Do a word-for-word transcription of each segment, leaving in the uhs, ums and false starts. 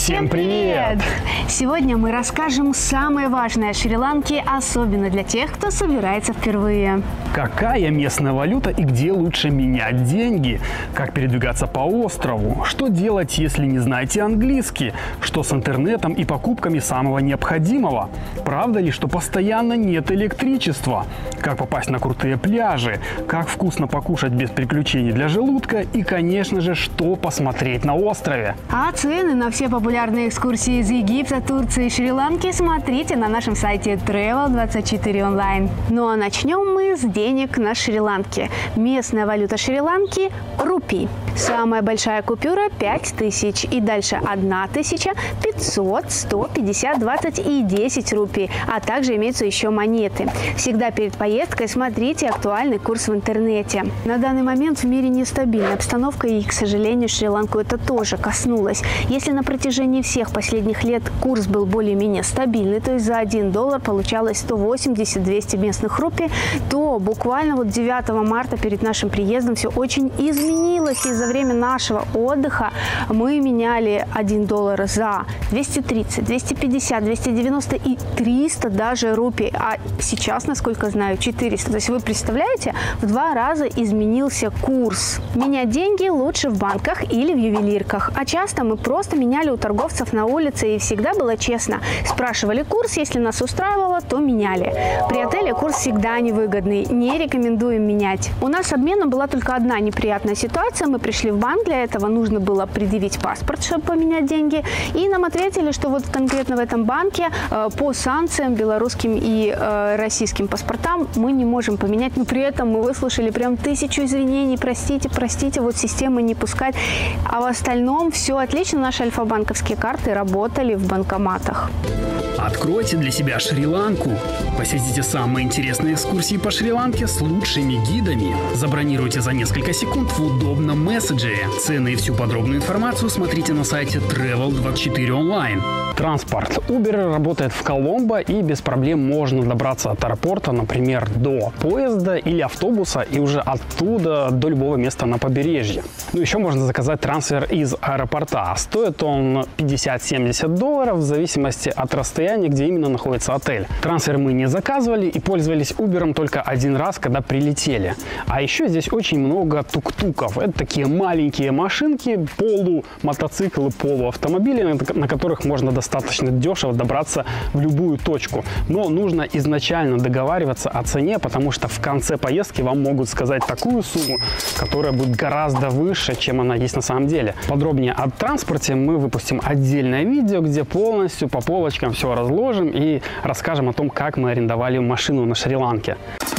Всем привет! Сегодня мы расскажем самое важное о Шри-Ланке, особенно для тех, кто собирается впервые. Какая местная валюта и где лучше менять деньги? Как передвигаться по острову? Что делать, если не знаете английский? Что с интернетом и покупками самого необходимого? Правда ли, что постоянно нет электричества? Как попасть на крутые пляжи? Как вкусно покушать без приключений для желудка? И, конечно же, что посмотреть на острове? А цены на все популярные экскурсии из Египта, Турции и Шри-Ланки смотрите на нашем сайте Travel двадцать четыре онлайн. Ну а начнем мы с денег на Шри-Ланке. Местная валюта Шри-Ланки – рупий. Самая большая купюра – пять тысяч. И дальше одна тысяча, пятьсот, сто, пятьдесят, двадцать и десять рупий. А также имеются еще монеты. Всегда перед поездкой смотрите актуальный курс в интернете. На данный момент в мире нестабильная обстановка, и, к сожалению, Шри-Ланку это тоже коснулось. Если на протяжении всех последних лет курс был более-менее стабильный, то есть за один доллар получалось сто восемьдесят — двести местных рупий, то буквально вот девятого марта перед нашим приездом все очень изменилось. И за время нашего отдыха мы меняли один доллар за двести тридцать, двести пятьдесят, двести девяносто и триста даже рупий. А сейчас, насколько знаю, четыреста. То есть вы представляете, в два раза изменился курс. Менять деньги лучше в банках или в ювелирках. А часто мы просто меняли у торговцев на улице, и всегда было честно. Спрашивали курс, если нас устраивало, то меняли. При отеле курс всегда невыгодный, не рекомендуем менять. У нас с обменом была только одна неприятная ситуация. Мы пришли в банк, для этого нужно было предъявить паспорт, чтобы поменять деньги. И нам ответили, что вот конкретно в этом банке э, по санкциям белорусским и э, российским паспортам мы не можем поменять. Но при этом мы выслушали прям тысячу извинений. Простите, простите, вот системы не пускать. А в остальном все отлично. Наши альфа-банковские карты работали в банкоматах. Откройте для себя Шри-Ланку. Посетите самые интересные экскурсии по Шри-Ланке с лучшими гидами. Забронируйте за несколько секунд в удобном мессенджере. Цены и всю подробную информацию смотрите на сайте Travel двадцать четыре онлайн. Транспорт. Uber работает в Коломбо, и без проблем можно добраться от аэропорта, например, до поезда или автобуса, и уже оттуда до любого места на побережье. Ну, еще можно заказать трансфер из аэропорта. Стоит он пятьдесят-семьдесят долларов в зависимости от расстояния, где именно находится отель. Трансфер мы не заказывали и пользовались Uber только один раз, когда прилетели. А еще здесь очень много тук-туков. Это такие маленькие машинки, полумотоциклы, полуавтомобили, на которых можно достаточно дешево добраться в любую точку. Но нужно изначально договариваться о цене, потому что в конце поездки вам могут сказать такую сумму, которая будет гораздо выше, чем она есть на самом деле. Подробнее о транспорте мы выпустим отдельное видео, где полностью по полочкам все разложим и расскажем о том, как мы арендовали машину на Шри-Ланке.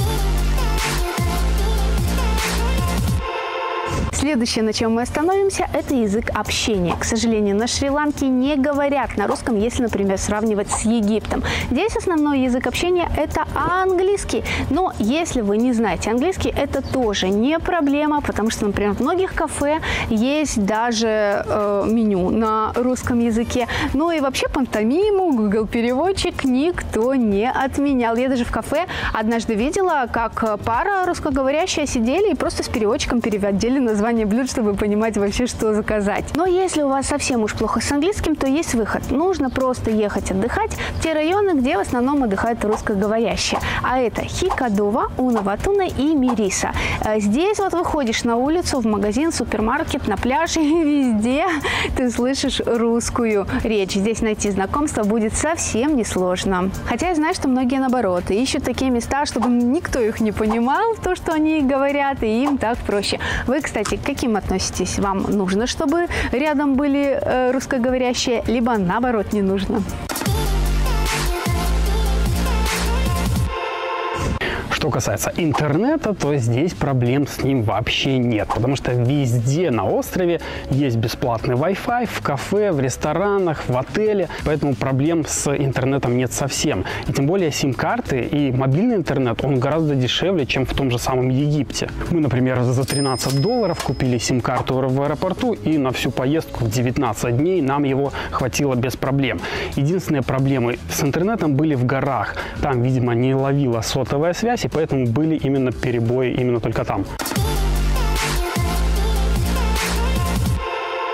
Следующее, на чем мы остановимся, это язык общения. К сожалению, на Шри-Ланке не говорят на русском, если, например, сравнивать с Египтом. Здесь основной язык общения – это английский. Но если вы не знаете английский, это тоже не проблема, потому что, например, в многих кафе есть даже э, меню на русском языке. Ну и вообще пантомиму, Google переводчик никто не отменял. Я даже в кафе однажды видела, как пара русскоговорящая сидели и просто с переводчиком переводили название блюд, чтобы понимать вообще, что заказать. Но если у вас совсем уж плохо с английским, то есть выход. Нужно просто ехать отдыхать в те районы, где в основном отдыхают русскоговорящие. А это Хикадова, Унаватуна и Мириса. Здесь вот выходишь на улицу, в магазин, в супермаркет, на пляж, и везде ты слышишь русскую речь. Здесь найти знакомство будет совсем несложно. Хотя я знаю, что многие, наоборот, ищут такие места, чтобы никто их не понимал, то, что они говорят, и им так проще. Вы, кстати, к каким относитесь? Вам нужно, чтобы рядом были э, русскоговорящие, либо наоборот не нужно? Что касается интернета, то здесь проблем с ним вообще нет, потому что везде на острове есть бесплатный Wi-Fi, в кафе, в ресторанах, в отеле, поэтому проблем с интернетом нет совсем. И тем более сим-карты и мобильный интернет, он гораздо дешевле, чем в том же самом Египте. Мы, например, за тринадцать долларов купили сим-карту в аэропорту, и на всю поездку в девятнадцать дней нам его хватило без проблем. Единственные проблемы с интернетом были в горах. Там, видимо, не ловила сотовая связь, и поэтому были именно перебои именно только там.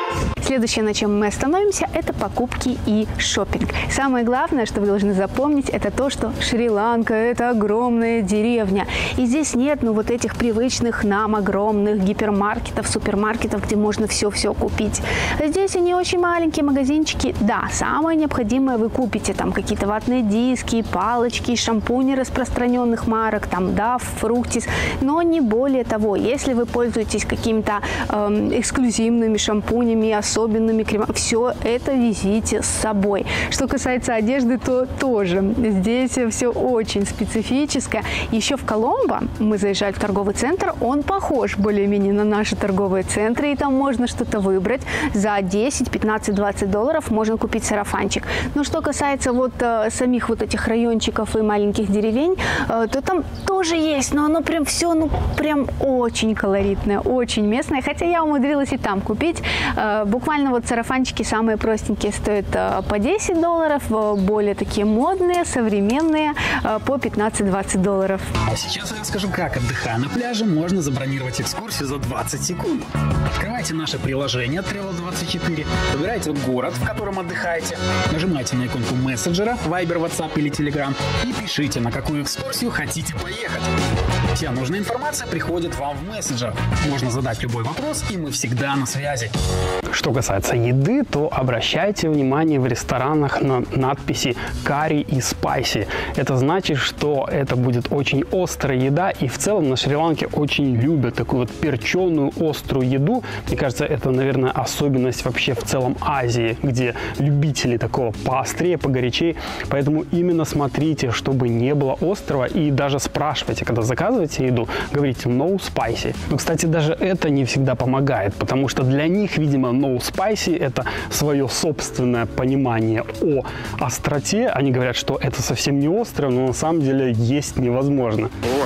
Следующее, на чем мы остановимся, это покупки и шопинг. Самое главное, что вы должны запомнить, это то, что Шри-Ланка – это огромная деревня. И здесь нет, ну, вот этих привычных нам огромных гипермаркетов, супермаркетов, где можно все-все купить. Здесь они очень маленькие магазинчики. Да, самое необходимое вы купите. Там какие-то ватные диски, палочки, шампуни распространенных марок, там, да, Fructis. Но не более того. Если вы пользуетесь какими-то эм, эксклюзивными шампунями, особенными кремами, все это везите с собой. Что касается одежды, то тоже. Здесь все очень специфическое. Еще в Коломбо мы заезжали в торговый центр. Он похож более-менее на наши торговые центры. И там можно что-то выбрать. За десять, пятнадцать, двадцать долларов можно купить сарафанчик. Но что касается вот э, самих вот этих райончиков и маленьких деревень, э, то там тоже есть. Но оно прям все, ну, прям очень колоритное, очень местное. Хотя я умудрилась и там купить. Э, буквально вот сарафанчики самые простенькие стоят э, по десять долларов. Э, более такие модные, современные э, по пятнадцать-двадцать долларов. А сейчас я расскажу, как, отдыхая на пляже, можно забронировать экскурсию за двадцать секунд. Открывайте наше приложение Travel двадцать четыре, выбирайте город, в котором отдыхаете, нажимайте на иконку мессенджера, Viber, WhatsApp или Telegram и пишите, на какую экскурсию хотите поехать. Вся нужная информация приходит вам в мессенджер. Можно задать любой вопрос, и мы всегда на связи. Что касается еды, то обращайте внимание в ресторанах на надписи «карри» и «спайси». Это значит, что это будет очень острая еда, и в целом на Шри-Ланке очень любят такую вот перченую острую еду. Мне кажется, это, наверное, особенность вообще в целом Азии, где любители такого поострее, погорячее. Поэтому именно смотрите, чтобы не было острого, и даже спрашивайте, когда заказываете еду, говорите «no spicy». Но, кстати, даже это не всегда помогает, потому что для них, видимо, no spicy – это свое собственное понимание о остроте. Они говорят, что это совсем не острое, но на самом деле есть невозможно. О,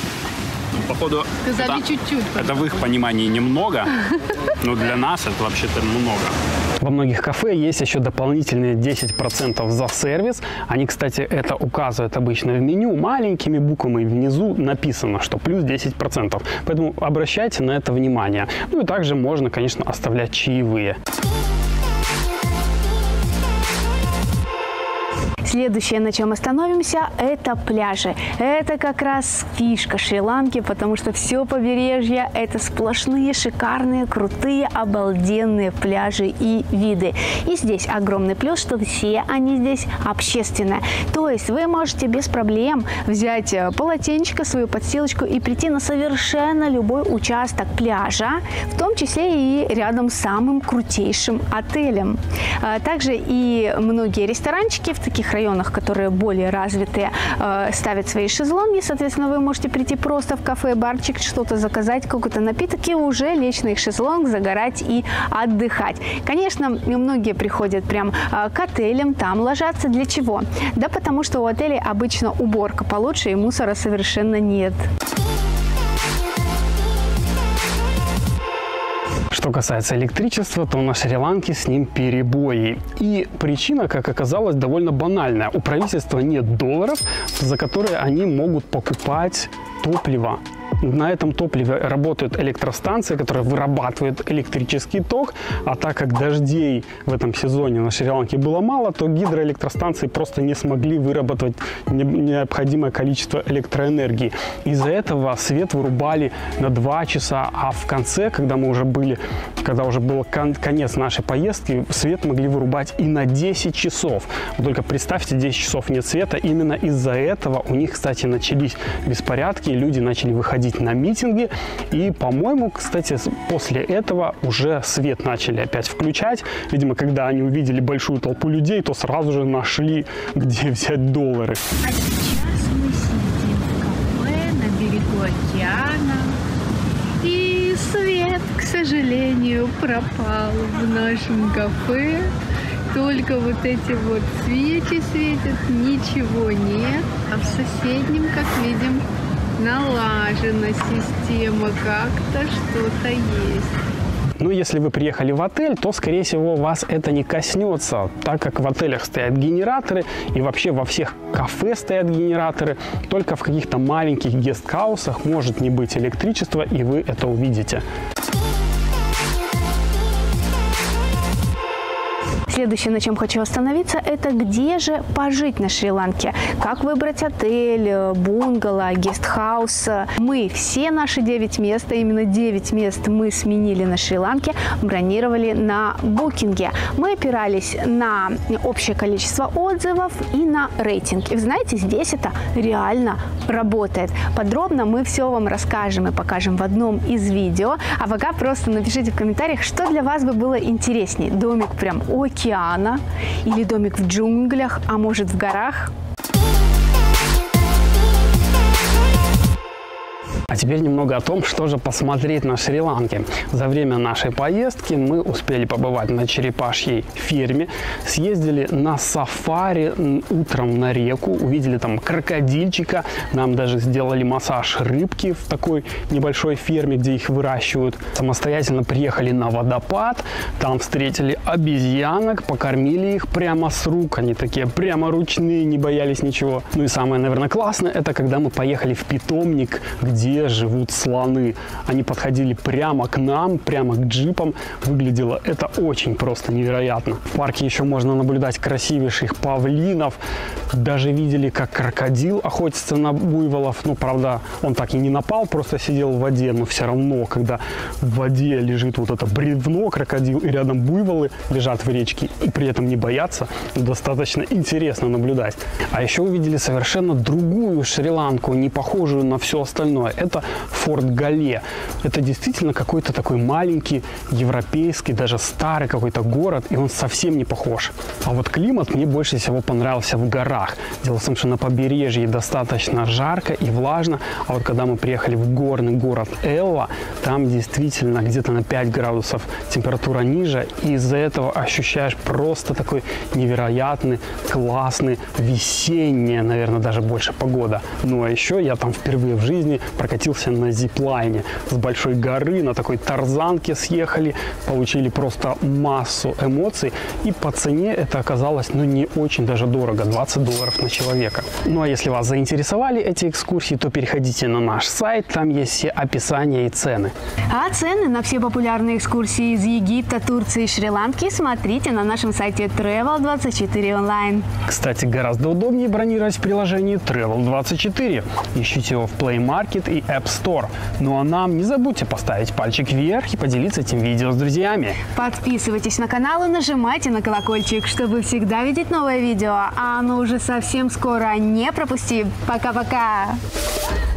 походу, Сказали это, чуть-чуть. это в их понимании немного, но для нас это вообще-то много. Во многих кафе есть еще дополнительные десять процентов за сервис. Они, кстати, это указывают обычно в меню. Маленькими буквами внизу написано, что плюс десять процентов. Поэтому обращайте на это внимание. Ну и также можно, конечно, оставлять чаевые. Следующее, на чем остановимся, это пляжи. Это как раз фишка Шри-Ланки, потому что все побережье – это сплошные, шикарные, крутые, обалденные пляжи и виды. И здесь огромный плюс, что все они здесь общественные. То есть вы можете без проблем взять полотенчик, свою подстилочку и прийти на совершенно любой участок пляжа, в том числе и рядом с самым крутейшим отелем. Также и многие ресторанчики в таких районах, районах, которые более развитые, э, ставят свои шезлонги. Соответственно, вы можете прийти просто в кафе, барчик, что-то заказать, какой-то напиток и уже лечь на их шезлонг, загорать и отдыхать. Конечно, многие приходят прям э, к отелям, там ложатся. Для чего? Да потому что у отелей обычно уборка получше и мусора совершенно нет. Что касается электричества, то на Шри-Ланке с ним перебои. И причина, как оказалось, довольно банальная. У правительства нет долларов, за которые они могут покупать топливо. На этом топливе работают электростанции, которые вырабатывают электрический ток, а так как дождей в этом сезоне на Шри-Ланке было мало, то гидроэлектростанции просто не смогли выработать необходимое количество электроэнергии. Из-за этого свет вырубали на два часа, а в конце, когда мы уже были, когда уже был кон- конец нашей поездки, свет могли вырубать и на десять часов. Вы только представьте, десять часов нет света. Именно из-за этого у них, кстати, начались беспорядки, люди начали выходить на митинги. И, по-моему, кстати, после этого уже свет начали опять включать. Видимо, когда они увидели большую толпу людей, то сразу же нашли, где взять доллары. А сейчас мы сидим в кафе на берегу океана. И свет, к сожалению, пропал в нашем кафе. Только вот эти вот свечи светят, ничего нет. А в соседнем, как видим, налажена система, как-то что-то есть. Но если вы приехали в отель, то, скорее всего, вас это не коснется, так как в отелях стоят генераторы, и вообще во всех кафе стоят генераторы. Только в каких-то маленьких гестхаусах может не быть электричества, и вы это увидите. следующее, на чем хочу остановиться, это где же пожить на Шри-Ланке. Как выбрать отель, бунгало, гестхаус. Мы все наши девять мест, а именно девять мест мы сменили на Шри-Ланке, бронировали на букинге. Мы опирались на общее количество отзывов и на рейтинг. И вы знаете, здесь это реально работает. Подробно мы все вам расскажем и покажем в одном из видео. А пока просто напишите в комментариях, что для вас бы было интереснее. Домик прям у океана или домик в джунглях, а может в горах? А теперь немного о том, что же посмотреть на Шри-Ланке. За время нашей поездки мы успели побывать на черепашьей ферме, съездили на сафари утром на реку, увидели там крокодильчика, нам даже сделали массаж рыбки в такой небольшой ферме, где их выращивают. Самостоятельно приехали на водопад, там встретили обезьянок, покормили их прямо с рук, они такие прямо ручные, не боялись ничего. Ну и самое, наверное, классное, это когда мы поехали в питомник, где живут слоны. Они подходили прямо к нам, прямо к джипам. Выглядело это очень просто невероятно. В парке еще можно наблюдать красивейших павлинов. Даже видели, как крокодил охотится на буйволов. Ну, правда, он так и не напал, просто сидел в воде. Но все равно, когда в воде лежит вот это бревно, крокодил, и рядом буйволы лежат в речке, и при этом не боятся, достаточно интересно наблюдать. А еще увидели совершенно другую Шри-Ланку, не похожую на все остальное. Это Форт Гале. Это действительно какой-то такой маленький, европейский, даже старый какой-то город, и он совсем не похож. А вот климат мне больше всего понравился в горах. Дело в том, что на побережье достаточно жарко и влажно, а вот когда мы приехали в горный город Элва, там действительно где-то на пять градусов температура ниже, и из-за этого ощущаешь просто такой невероятный, классный, весенняя, наверное, даже больше погода. Ну а еще я там впервые в жизни прокатился на зиплайне с большой горы, на такой тарзанке съехали, получили просто массу эмоций, и по цене это оказалось, ну, не очень даже дорого, двадцать долларов на человека. Ну а если вас заинтересовали эти экскурсии, то переходите на наш сайт, там есть все описания и цены. А цены на все популярные экскурсии из Египта, Турции и Шри-Ланки смотрите на нашем сайте Travel двадцать четыре онлайн. Кстати, гораздо удобнее бронировать в приложении Travel двадцать четыре. Ищите его в Play Market и App Store. Ну а нам не забудьте поставить пальчик вверх и поделиться этим видео с друзьями. Подписывайтесь на канал и нажимайте на колокольчик, чтобы всегда видеть новое видео. А оно уже совсем скоро. Не пропусти. Пока-пока!